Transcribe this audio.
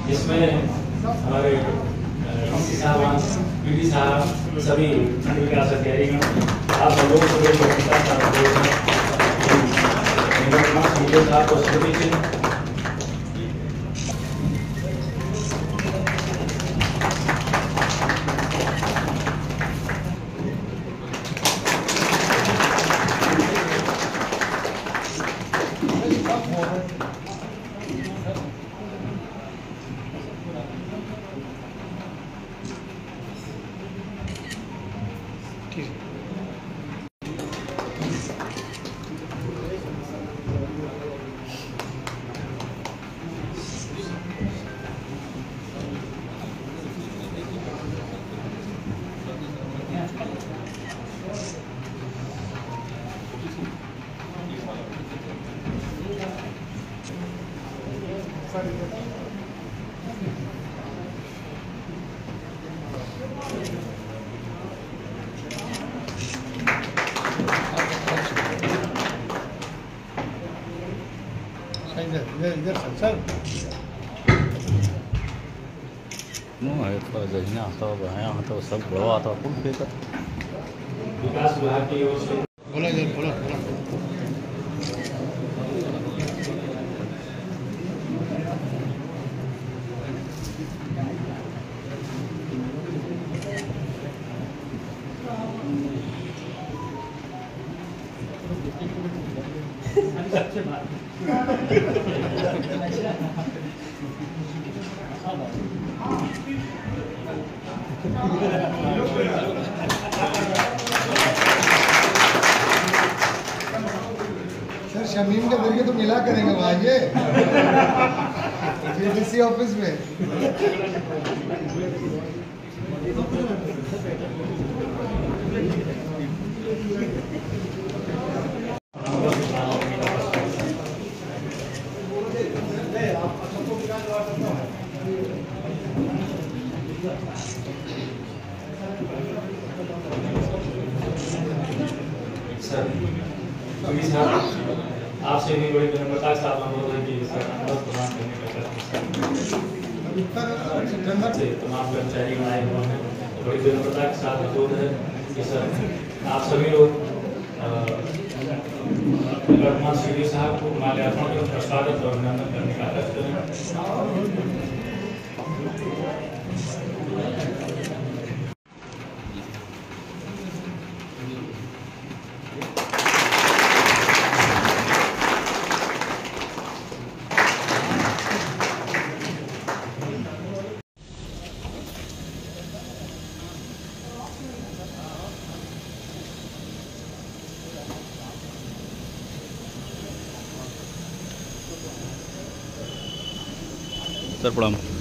इसमें हमारे डीसी साहब, पीडी साहब, सभी मंडल के आशा तैयारी आप सब लोग साहब को स्मृति इधर सर तो जहिना तो बाया तो सब बड़ा तो फुल फेंका विकास विभाग की ओर से बोला इधर बोला सर शमीम के जरिए तो मिला करेंगे वहाँ ये डीसी ऑफिस में। सर पीडी साहब आपसे भी बड़ी विनम्रता के साथ अनुरोध है कि सर अनुरोध प्रदान करने का से तमाम कर्मचारी आए हुए हैं। बड़ी विनम्रता के साथ अनुरोध है कि सर आप सभी लोग वर्तमान सीडी साहब को माल्यार्पण कर स्वागत और अभिनंदन करने का आग्रह करें। सर प्रणाम।